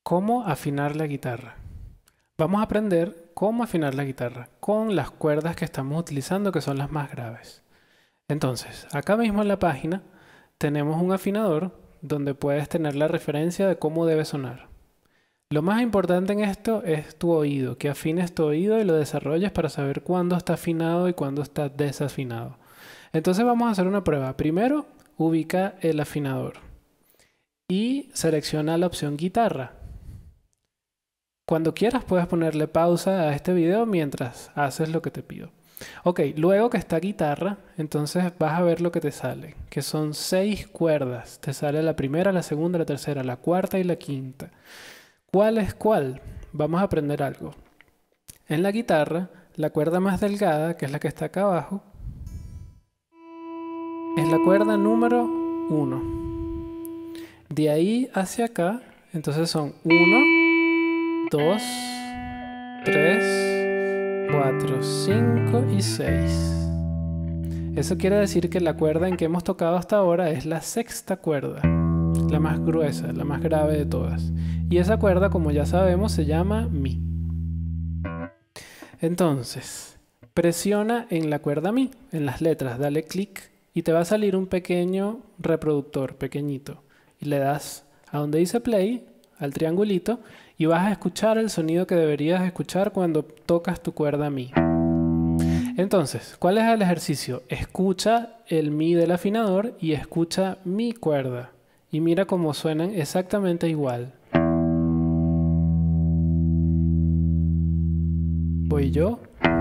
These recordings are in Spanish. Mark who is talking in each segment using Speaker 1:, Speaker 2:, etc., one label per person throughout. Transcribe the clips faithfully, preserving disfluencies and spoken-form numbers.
Speaker 1: ¿Cómo afinar la guitarra? Vamos a aprender cómo afinar la guitarra con las cuerdas que estamos utilizando, que son las más graves. Entonces, acá mismo en la página tenemos un afinador donde puedes tener la referencia de cómo debe sonar. Lo más importante en esto es tu oído, que afines tu oído y lo desarrolles para saber cuándo está afinado y cuándo está desafinado. Entonces vamos a hacer una prueba. Primero, ubica el afinador y selecciona la opción guitarra. Cuando quieras puedes ponerle pausa a este video mientras haces lo que te pido. Ok, luego que está guitarra, entonces vas a ver lo que te sale, que son seis cuerdas. Te sale la primera, la segunda, la tercera, la cuarta y la quinta. ¿Cuál es cuál? Vamos a aprender algo. En la guitarra, la cuerda más delgada, que es la que está acá abajo, es la cuerda número uno. De ahí hacia acá, entonces son uno, dos, tres, cuatro, cinco y seis. Eso quiere decir que la cuerda en que hemos tocado hasta ahora es la sexta cuerda, la más gruesa, la más grave de todas. Y esa cuerda, como ya sabemos, se llama Mi. Entonces, presiona en la cuerda Mi, en las letras, dale clic y te va a salir un pequeño reproductor, pequeñito. Y le das a donde dice play, al triangulito, y vas a escuchar el sonido que deberías escuchar cuando tocas tu cuerda Mi. Entonces, ¿cuál es el ejercicio? Escucha el Mi del afinador y escucha mi cuerda. Y mira cómo suenan exactamente igual. Voy yo.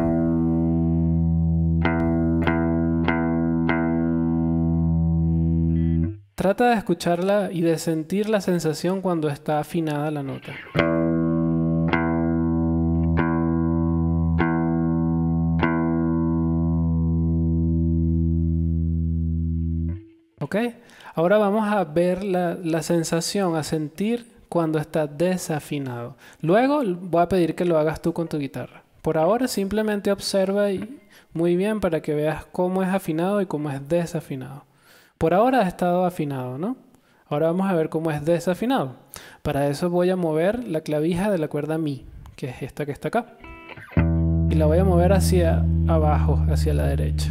Speaker 1: Trata de escucharla y de sentir la sensación cuando está afinada la nota. ¿Ok? Ahora vamos a ver la, la sensación, a sentir cuando está desafinado. Luego voy a pedir que lo hagas tú con tu guitarra. Por ahora simplemente observa y muy bien para que veas cómo es afinado y cómo es desafinado. Por ahora ha estado afinado, ¿no? Ahora vamos a ver cómo es desafinado. Para eso voy a mover la clavija de la cuerda Mi, que es esta que está acá. Y la voy a mover hacia abajo, hacia la derecha.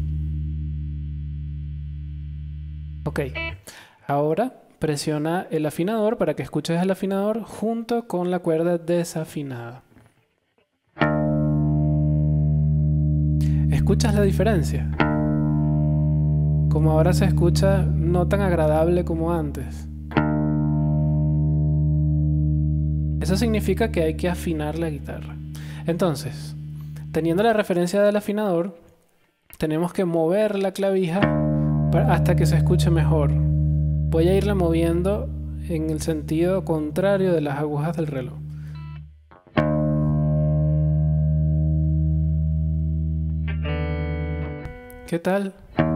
Speaker 1: Ok, ahora presiona el afinador para que escuches el afinador junto con la cuerda desafinada. ¿Escuchas la diferencia? Como ahora se escucha no tan agradable como antes. Eso significa que hay que afinar la guitarra. Entonces, teniendo la referencia del afinador, tenemos que mover la clavija hasta que se escuche mejor. Voy a irla moviendo en el sentido contrario de las agujas del reloj. ¿Qué tal?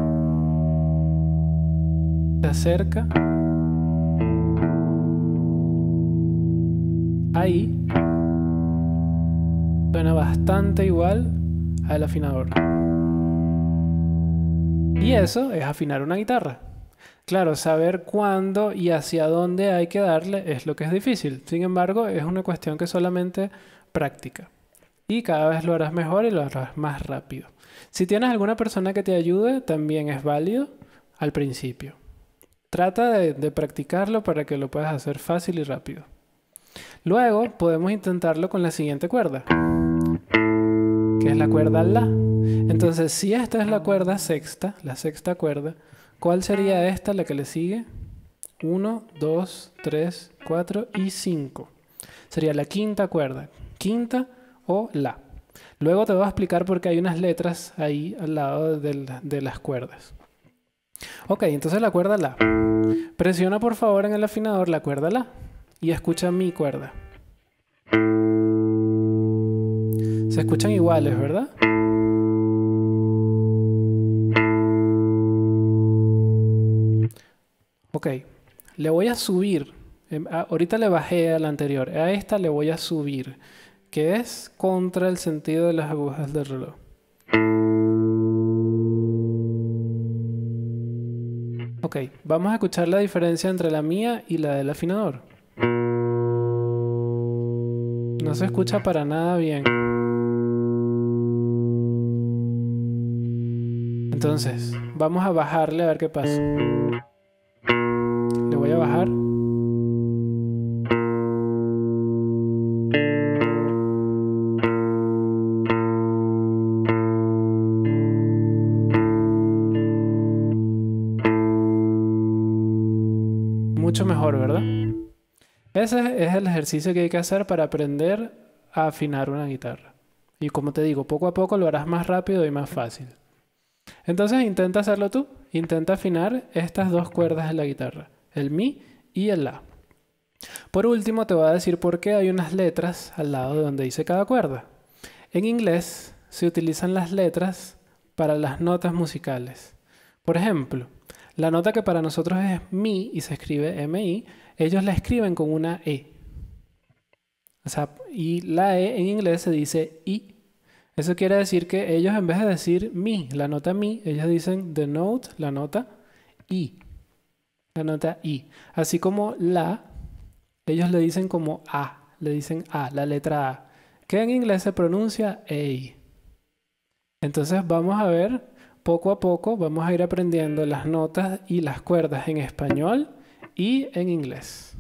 Speaker 1: Se acerca. Ahí suena bastante igual al afinador. Y eso es afinar una guitarra. Claro, saber cuándo y hacia dónde hay que darle es lo que es difícil. Sin embargo, es una cuestión que solamente practica. Y cada vez lo harás mejor y lo harás más rápido. Si tienes alguna persona que te ayude, también es válido al principio. Trata de, de practicarlo para que lo puedas hacer fácil y rápido. Luego podemos intentarlo con la siguiente cuerda, que es la cuerda La. Entonces, si esta es la cuerda sexta, la sexta cuerda, ¿cuál sería esta, la que le sigue? uno, dos, tres, cuatro y cinco. Sería la quinta cuerda, quinta o La. Luego te voy a explicar por qué hay unas letras ahí al lado de, de las cuerdas. Ok, entonces la cuerda La. Presiona por favor en el afinador la cuerda La y escucha mi cuerda. Se escuchan iguales, ¿verdad? Ok, le voy a subir. Ahorita le bajé a la anterior. A esta le voy a subir, que es contra el sentido de las agujas del reloj. Ok, vamos a escuchar la diferencia entre la mía y la del afinador. No se escucha para nada bien. Entonces, vamos a bajarle a ver qué pasa. Le voy a bajar. Mucho mejor, ¿verdad? Ese es el ejercicio que hay que hacer para aprender a afinar una guitarra. Y como te digo, poco a poco lo harás más rápido y más fácil. Entonces intenta hacerlo tú. Intenta afinar estas dos cuerdas de la guitarra, el mi y el la. Por último, te voy a decir por qué hay unas letras al lado de donde dice cada cuerda. En inglés se utilizan las letras para las notas musicales. Por ejemplo, la nota que para nosotros es mi y se escribe eme i, ellos la escriben con una e. O sea, y la e en inglés se dice i. Eso quiere decir que ellos en vez de decir mi, la nota mi, ellos dicen the note, la nota i. La nota i. Así como la, ellos le dicen como a, le dicen a, la letra a, que en inglés se pronuncia a. Entonces vamos a ver, poco a poco, vamos a ir aprendiendo las notas y las cuerdas en español y en inglés.